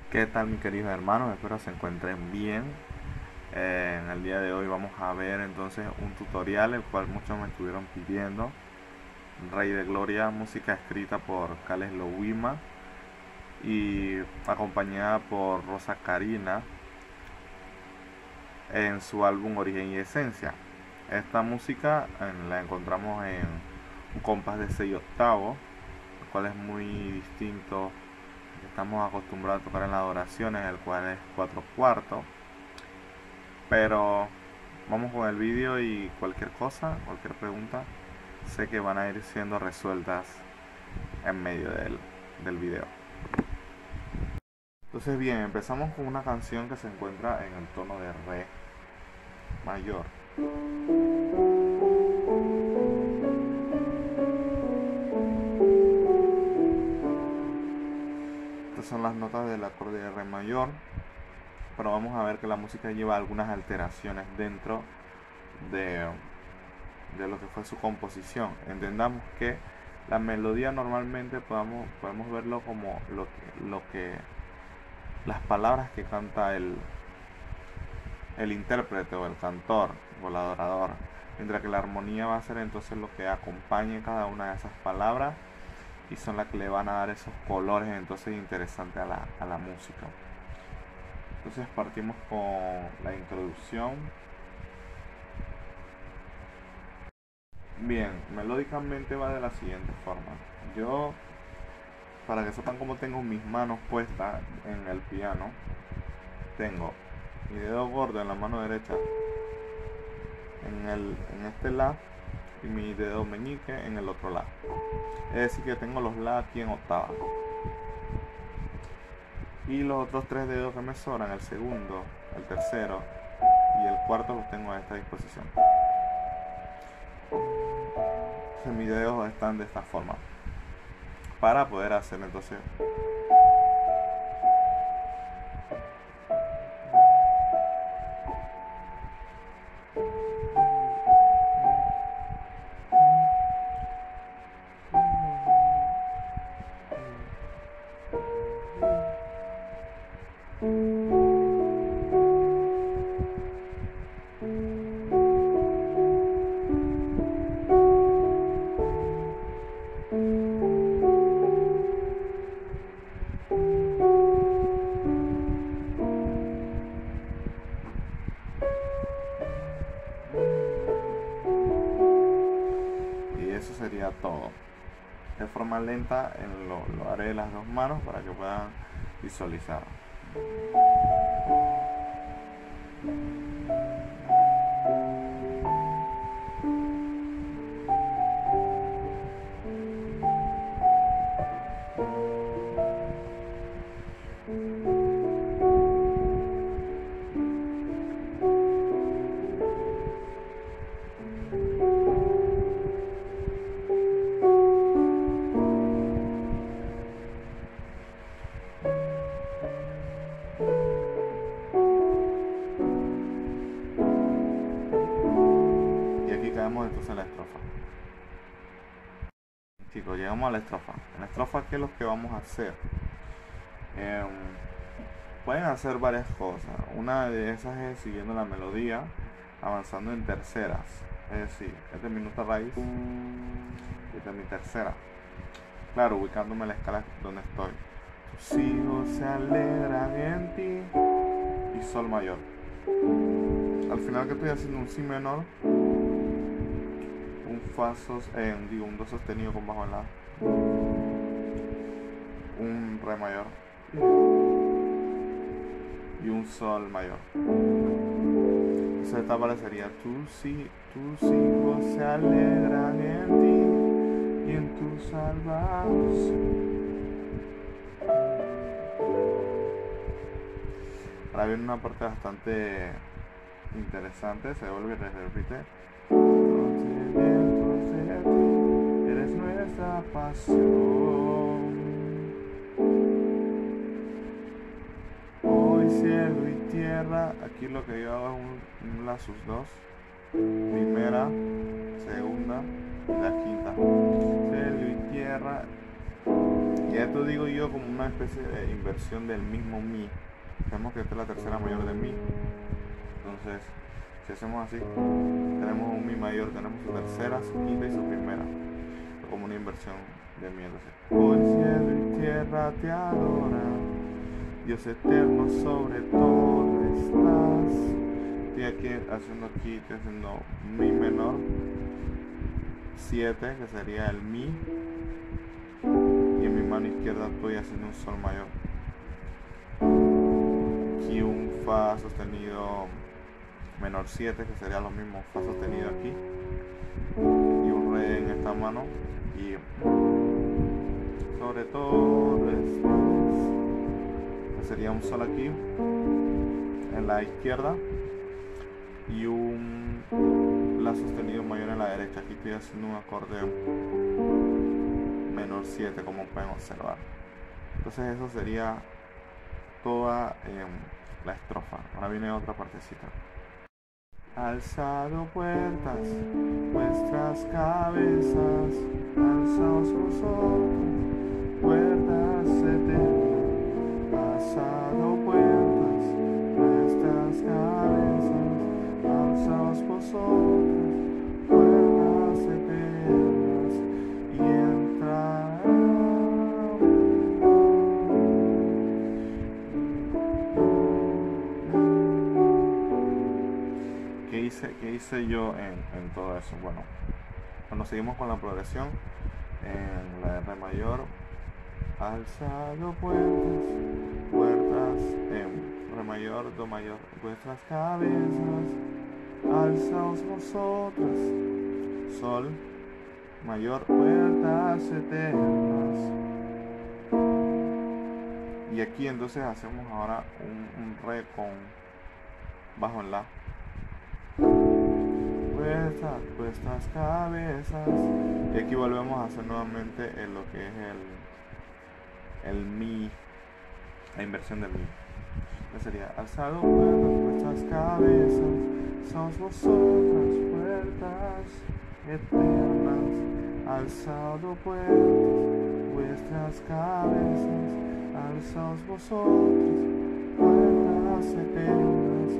¿Qué tal, mis queridos hermanos? Espero se encuentren bien. En el día de hoy vamos a ver entonces un tutorial el cual muchos me estuvieron pidiendo. Rey de Gloria, música escrita por Cales Lowima y acompañada por Rosa Karina en su álbum Origen y Esencia. Esta música la encontramos en un compás de 6/8, el cual es muy distinto. Estamos acostumbrados a tocar en las adoraciones, el cual es 4/4. Pero vamos con el vídeo y cualquier cosa, cualquier pregunta, sé que van a ir siendo resueltas en medio del video. Entonces bien, empezamos con una canción que se encuentra en el tono de re mayor. Estas son las notas del acorde de re mayor, pero vamos a ver que la música lleva algunas alteraciones dentro de lo que fue su composición. Entendamos que la melodía normalmente podemos verlo como lo que las palabras que canta el intérprete o el cantor o el adorador, mientras que la armonía va a ser entonces lo que acompañe cada una de esas palabras y son las que le van a dar esos colores entonces interesantes a la música. Entonces partimos con la introducción. Bien, melódicamente va de la siguiente forma. Yo, para que sepan cómo tengo mis manos puestas en el piano, tengo mi dedo gordo en la mano derecha en este la y mi dedo meñique en el otro la. Es decir que tengo los la aquí en octava. Y los otros tres dedos que me sobran, el segundo, el tercero y el cuarto, los tengo a esta disposición. Entonces mis dedos están de esta forma para poder hacer entonces eso sería todo. De forma lenta lo haré de las dos manos para que puedan visualizar. Y aquí caemos entonces en la estrofa. Chicos, llegamos a la estrofa. En la estrofa, ¿qué es lo que vamos a hacer? Pueden hacer varias cosas. Una de esas es siguiendo la melodía, avanzando en terceras. Es decir, esta es mi nota raíz y esta es mi tercera. Claro, ubicándome en la escala donde estoy. Tus hijos se alegran en ti y sol mayor. Al final que estoy haciendo un si menor, un fa un do sostenido con bajo en la, un re mayor y un sol mayor. Entonces esta aparecería tus hijos se alegran en ti y en tu salvación. Ahora viene una parte bastante interesante, se vuelve y se repite. Eres nuestra pasión. Hoy cielo y tierra. Aquí lo que yo hago es un la sus dos. Primera, segunda y la quinta. Cielo y tierra. Y esto digo yo como una especie de inversión del mismo mi. Sabemos que esta es la tercera mayor de mi. Entonces, si hacemos así, tenemos un mi mayor, tenemos su tercera, su quinta y su primera. Como una inversión de mi. Entonces, hoy cielo y tierra te adoran, Dios eterno sobre todo estás. Estoy haciendo mi menor 7, que sería el mi, y en mi mano izquierda estoy haciendo un sol mayor, aquí un fa sostenido menor 7, que sería lo mismo, fa sostenido aquí, y un re en esta mano, y sobre todo sería un sol aquí en la izquierda y un la sostenido mayor en la derecha. Aquí estoy haciendo un acorde menor 7, como pueden observar. Entonces eso sería toda la estrofa. Ahora viene otra partecita. Alzado puertas, vuestras cabezas, alzaos vosotros, puertas eternas, alzado puertas, vuestras cabezas, alzaos vosotros, puertas eternas, y entrará. ¿Qué hice yo en todo eso? Bueno, cuando seguimos con la progresión, en la R mayor, alzado puertas, Re mayor, Do mayor, vuestras cabezas, alzaos vosotras, Sol mayor, puertas eternas. Y aquí entonces hacemos ahora un Re con bajo en La. Vuestras cabezas, y aquí volvemos a hacer nuevamente lo que es el mi, la inversión del mi. Entonces sería alzado vuestras cabezas, sois vosotras puertas eternas, alzado vuestras cabezas, alzaos vosotras puertas eternas.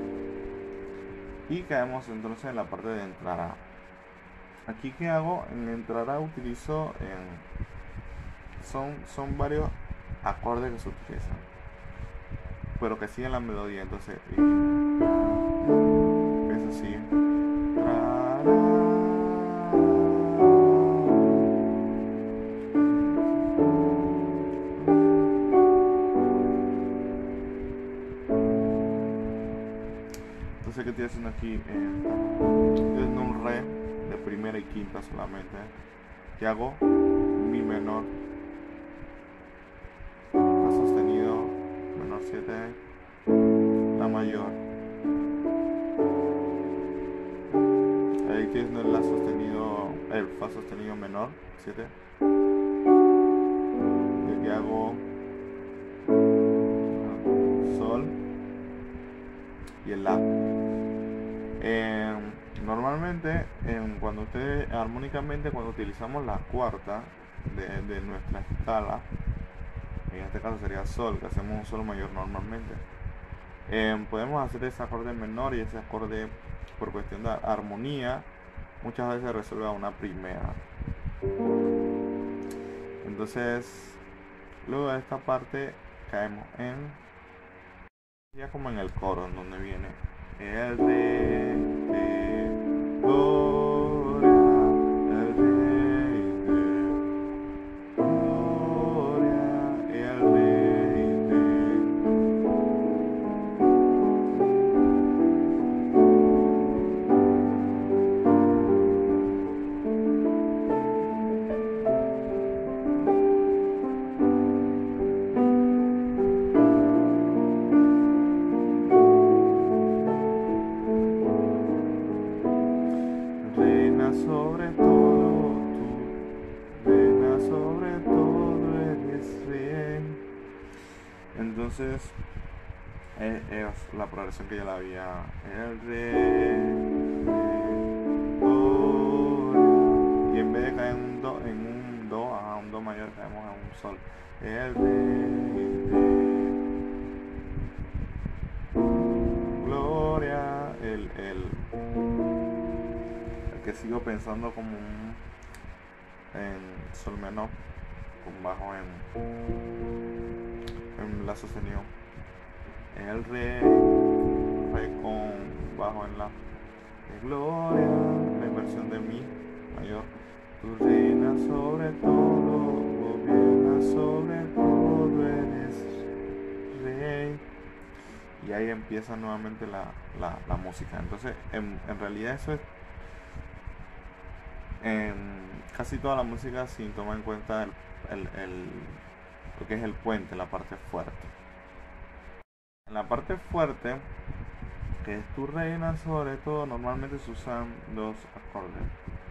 Y caemos entonces en la parte de entrará. Aquí que hago en entrará utilizo son varios acordes que se utilizan, pero que siguen la melodía. Entonces eso sigue. Entonces, ¿qué estoy haciendo aquí? Estoy haciendo un re de primera y quinta solamente, que hago mi menor, fa sostenido menor 7, la mayor, ahí estoy haciendo el la sostenido, el fa sostenido menor 7, y aquí hago sol y el la. Normalmente armónicamente cuando utilizamos la cuarta de nuestra escala, en este caso sería sol, que hacemos un sol mayor normalmente, podemos hacer ese acorde menor, y ese acorde por cuestión de armonía muchas veces resuelve a una primera. Entonces luego de esta parte caemos ya como en el coro, en donde viene el rey de gloria, el rey de gloria, el rey de sobre todo tú, reina sobre todo, eres rey. Entonces es la progresión que ya la había. El rey, y en vez de caer en un do mayor, caemos en un sol. El rey de gloria, el que sigo pensando como en sol menor, con bajo en la sostenido. El rey con bajo en la de gloria, la inversión de mi mayor. Tú reinas sobre todo, gobiernas sobre todo, eres rey. Y ahí empieza nuevamente la música. Entonces, en realidad eso es en casi toda la música, sin tomar en cuenta lo que es el puente, la parte fuerte. En la parte fuerte, que es tu reina sobre todo, normalmente se usan dos acordes.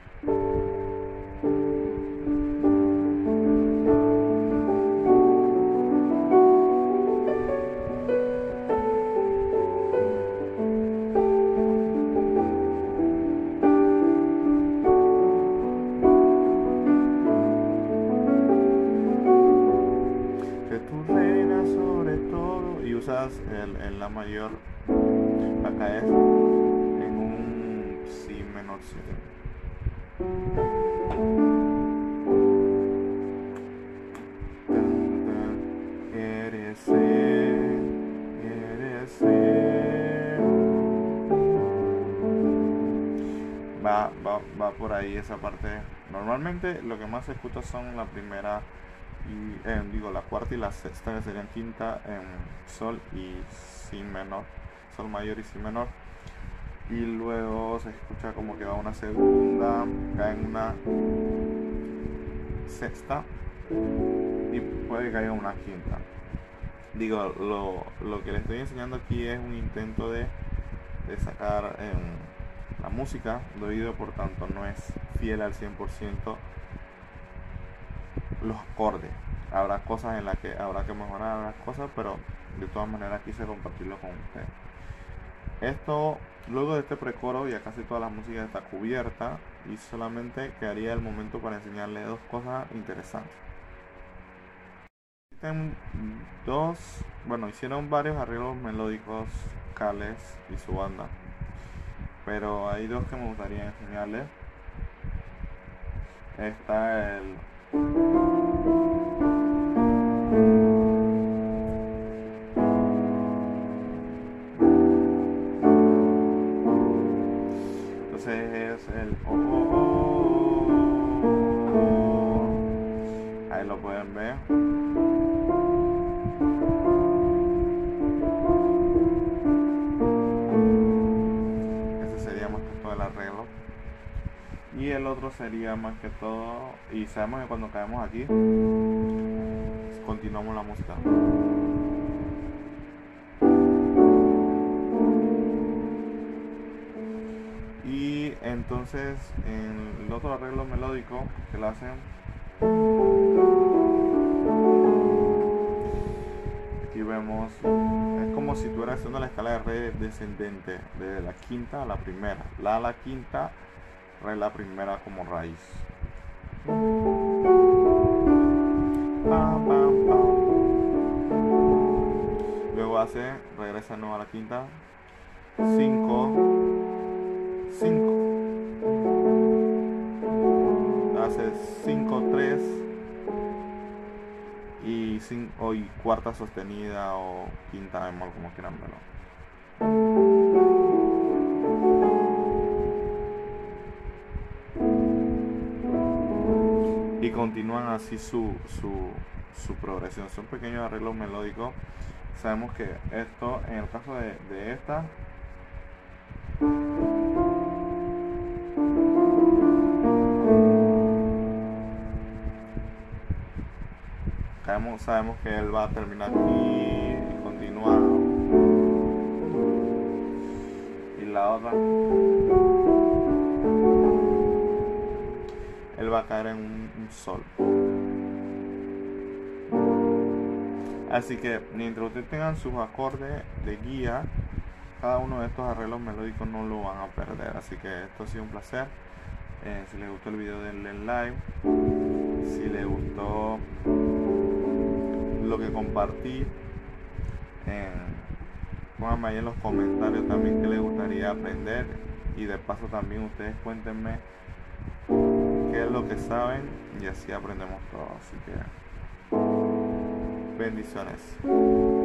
Que tu reina sobre todo, y usas el la mayor, acá es en un si menor 7. Eres va por ahí esa parte. Normalmente lo que más se escucha son la primera y digo la cuarta y la sexta, que serían quinta en sol y si menor, sol mayor y si menor, y luego se escucha como que va una segunda, cae en una sexta y puede que caiga una quinta. Digo, lo que les estoy enseñando aquí es un intento de sacar la música de oído, por tanto no es fiel al 100% los acordes. Habrá cosas en las que habrá que mejorar las cosas, pero de todas maneras quise compartirlo con ustedes. Esto, luego de este precoro, ya casi toda la música está cubierta y solamente quedaría el momento para enseñarles dos cosas interesantes. Existen hicieron varios arreglos melódicos Cales y su banda, pero hay dos que me gustaría enseñarles. Está el es el ahí lo pueden ver. Ese sería más que todo el arreglo, y el otro sería más que todo, y sabemos que cuando caemos aquí continuamos la música. Y entonces en el otro arreglo melódico que lo hacen, aquí vemos, es como si estuvieras haciendo la escala de re descendente de la quinta a la primera, la a la quinta, re la primera como raíz. Luego regresa de nuevo a la quinta, 5, 5, hace 5, 3 y cuarta sostenida o quinta bemol, como quieran verlo. Y continúan así su progresión. Son pequeños arreglos melódicos. Sabemos que esto, en el caso de esta, sabemos que él va a terminar aquí y continuar. Y la otra, él va a caer en un sol. Así que mientras ustedes tengan sus acordes de guía, cada uno de estos arreglos melódicos no lo van a perder. Así que esto ha sido un placer. Si les gustó el video, denle like. si les gustó lo que compartí, pónganme ahí en los comentarios también que les gustaría aprender, y de paso también ustedes cuéntenme qué es lo que saben y así aprendemos todos. Así que bendiciones.